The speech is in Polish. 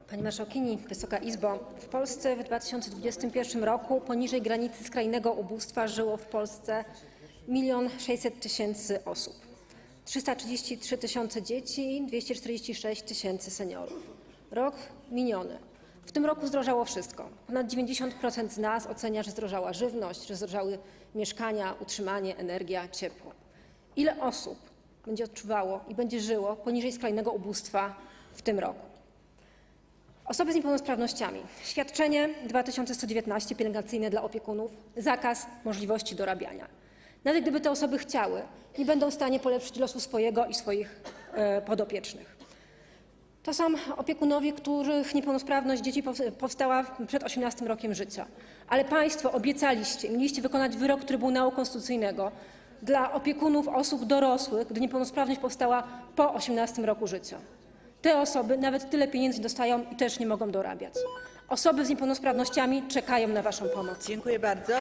Pani Marszałkini, Wysoka Izbo! W Polsce w 2021 roku poniżej granicy skrajnego ubóstwa żyło w Polsce 1 600 000 osób. 333 000 dzieci, 246 000 seniorów. Rok miniony. W tym roku zdrożało wszystko. Ponad 90% z nas ocenia, że zdrożała żywność, że zdrożały mieszkania, utrzymanie, energia, ciepło. Ile osób będzie odczuwało i będzie żyło poniżej skrajnego ubóstwa w tym roku? Osoby z niepełnosprawnościami. Świadczenie 2119 pielęgnacyjne dla opiekunów, zakaz możliwości dorabiania. Nawet gdyby te osoby chciały, nie będą w stanie polepszyć losu swojego i swoich podopiecznych. To są opiekunowie, których niepełnosprawność dzieci powstała przed 18 rokiem życia. Ale państwo obiecaliście, mieliście wykonać wyrok Trybunału Konstytucyjnego dla opiekunów osób dorosłych, gdy niepełnosprawność powstała po 18 roku życia. Te osoby nawet tyle pieniędzy dostają i też nie mogą dorabiać. Osoby z niepełnosprawnościami czekają na waszą pomoc. Dziękuję bardzo.